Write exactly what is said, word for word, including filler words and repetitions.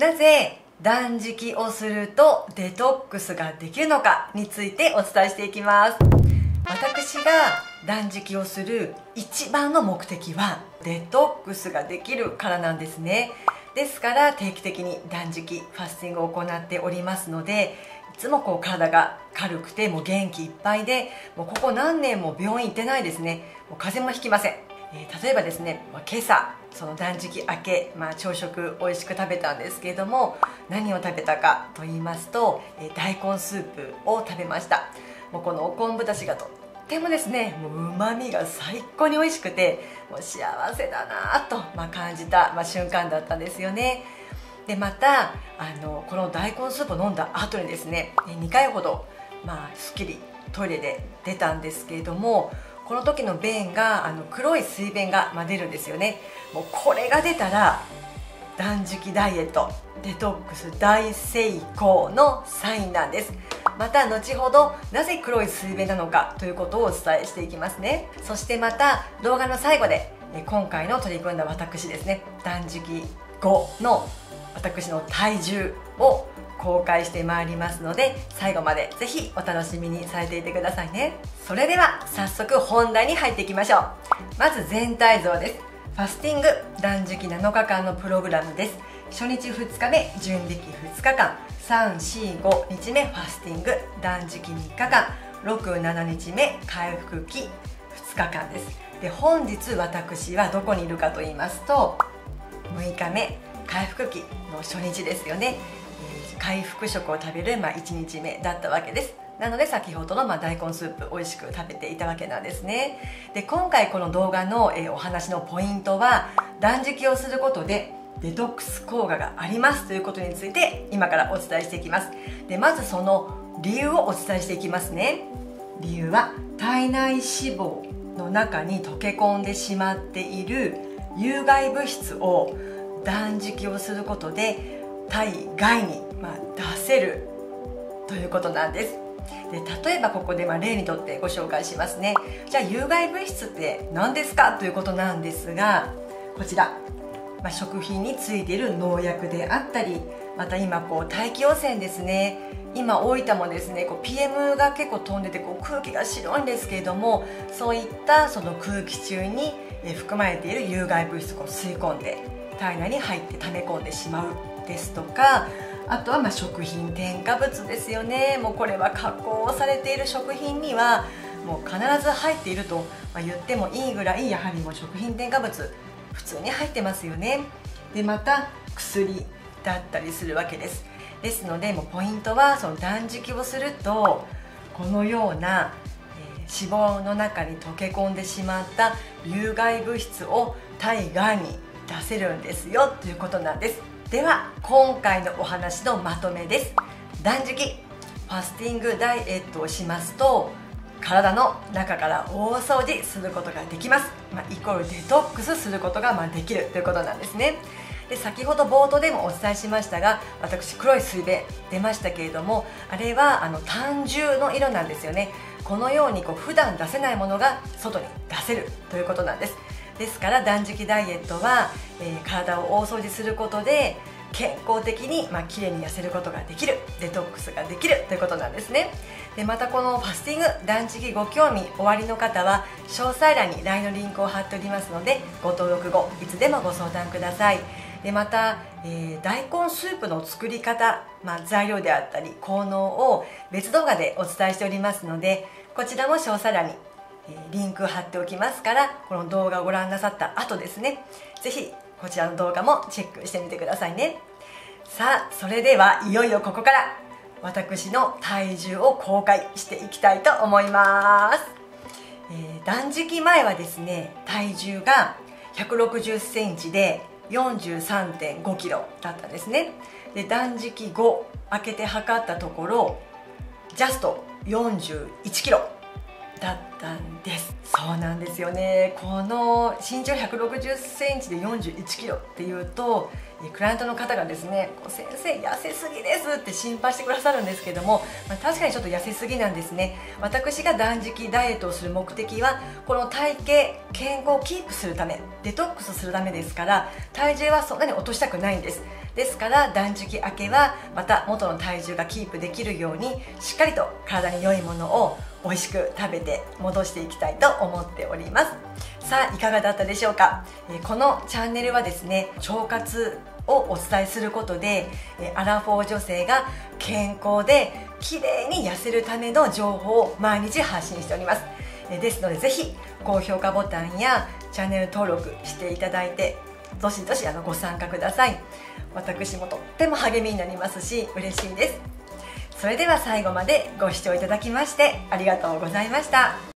なぜ断食をするとデトックスができるのかについてお伝えしていきます。私が断食をする一番の目的はデトックスができるからなんですね。ですから定期的に断食ファスティングを行っておりますので、いつもこう体が軽くてもう元気いっぱいで、もうここ何年も病院行ってないですね。もう風邪もひきません。えー、例えばですね、まあ、今朝その断食明け、まあ、朝食美味しく食べたんですけれども、何を食べたかと言いますと、えー、大根スープを食べました。もうこのお昆布だしがとってもですね、もう旨味が最高に美味しくて、もう幸せだなと、まあ、感じた、まあ、瞬間だったんですよね。でまたあのこの大根スープを飲んだ後にですね、にかいほど、まあ、すっきりトイレで出たんですけれども、この時の便があの黒い水便が、まあ、出るんですよね。もうこれが出たら断食ダイエットデトックス大成功のサインなんです。また後ほどなぜ黒い水便なのかということをお伝えしていきますね。そしてまた動画の最後で今回の取り組んだ私ですね、断食後の私の体重を公開してまいりますので、最後までぜひお楽しみにされていてくださいね。それでは早速本題に入っていきましょう。まず全体像です。ファスティング断食なのかかんのプログラムです。初日ふつかめ準備期ふつかかん、さん、し、ごにちめファスティング断食みっかかん、ろく、しちにちめ回復期ふつかかんです。で本日私はどこにいるかと言いますと、むいかめ回復期の初日ですよね。回復食を食べる、まあ、いちにちめだったわけです。なので先ほどの、まあ、大根スープ美味しく食べていたわけなんですね。で今回この動画の、えー、お話のポイントは、断食をすることでデトックス効果がありますということについて今からお伝えしていきます。でまずその理由をお伝えしていきますね。理由は体内脂肪の中に溶け込んでしまっている有害物質を断食をすることで体外に、まあ、出せるということなんです。で例えばここでまあ例にとってご紹介しますね。じゃあ有害物質って何ですかということなんですが、こちら、まあ、食品についている農薬であったり、また今こう大気汚染ですね。今大分もですね、こう ピーエム が結構飛んでてこう空気が白いんですけれども、そういったその空気中に含まれている有害物質を吸い込んで体内に入って溜め込んでしまうですとか、あとはまあ食品添加物ですよね。もうこれは加工されている食品にはもう必ず入っていると言ってもいいぐらい、やはりもう食品添加物普通に入ってますよね。でまた薬だったりするわけです。ですのでもうポイントはその断食をするとこのような、えー、脂肪の中に溶け込んでしまった有害物質を体外に出せるんですよということなんです。では今回のお話のまとめです。断食ファスティングダイエットをしますと体の中から大掃除することができます。まあ、イコールデトックスすることがまあできるということなんですね。で先ほど冒頭でもお伝えしましたが、私黒い水便出ましたけれども、あれはあの胆汁の色なんですよね。このようにこう普段出せないものが外に出せるということなんです。ですから断食ダイエットは、えー、体を大掃除することで健康的に、まあ、綺麗に痩せることができる、デトックスができるということなんですね。でまたこのファスティング断食ご興味おありの方は詳細欄に ライン のリンクを貼っておりますので、ご登録後いつでもご相談ください。でまた、えー、大根スープの作り方、まあ、材料であったり効能を別動画でお伝えしておりますので、こちらも詳細欄にリンク貼っておきますから、この動画をご覧なさった後ですね、ぜひこちらの動画もチェックしてみてくださいね。さあそれではいよいよここから私の体重を公開していきたいと思います。えー、断食前はですね、体重がひゃくろくじゅっセンチで よんじゅうさんてんごキロだったんですね。で断食後開けて測ったところジャストよんじゅういちキロだったんです。そうなんですよね。この身長ひゃくろくじゅっセンチでよんじゅういちキロっていうと、クライアントの方がですね、先生痩せすぎですって心配してくださるんですけども、まあ、確かにちょっと痩せすぎなんですね。私が断食ダイエットをする目的はこの体型健康をキープするため、デトックスするためですから、体重はそんなに落としたくないんです。 ですから断食明けはまた元の体重がキープできるようにしっかりと体に良いものを美味しく食べて戻していきたいと思っております。さあいかがだったでしょうか。このチャンネルはですね、腸活をお伝えすることでアラフォー女性が健康で綺麗に痩せるための情報を毎日発信しております。ですのでぜひ高評価ボタンやチャンネル登録していただいてどしどしあのご参加ください。私もとっても励みになりますし嬉しいです。それでは最後までご視聴いただきましてありがとうございました。